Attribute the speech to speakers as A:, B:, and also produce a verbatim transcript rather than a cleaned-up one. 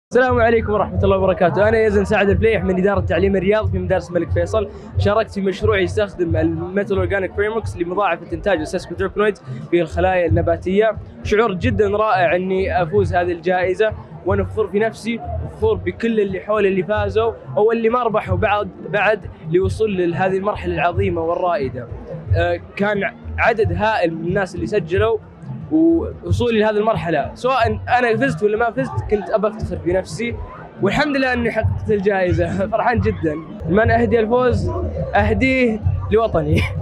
A: السلام عليكم ورحمة الله وبركاته، أنا يزن سعد الفليح من إدارة تعليم الرياض في مدارس الملك فيصل. شاركت في مشروع يستخدم الميتال أورجانيك فريموركس لمضاعفة إنتاج السيسكوتربينويد في الخلايا النباتية. شعور جدا رائع إني أفوز هذه الجائزة، وأنا فخور في نفسي وفخور بكل اللي حولي اللي فازوا أو اللي ما ربحوا بعد بعد لوصول لهذه المرحلة العظيمة والرائدة. كان عدد هائل من الناس اللي سجلوا، ووصولي لهذه المرحلة سواء أنا فزت ولا ما فزت كنت أبى أفتخر بنفسي، والحمد لله أني حققت الجائزة. فرحان جدا. من أهدي الفوز؟ أهديه لوطني.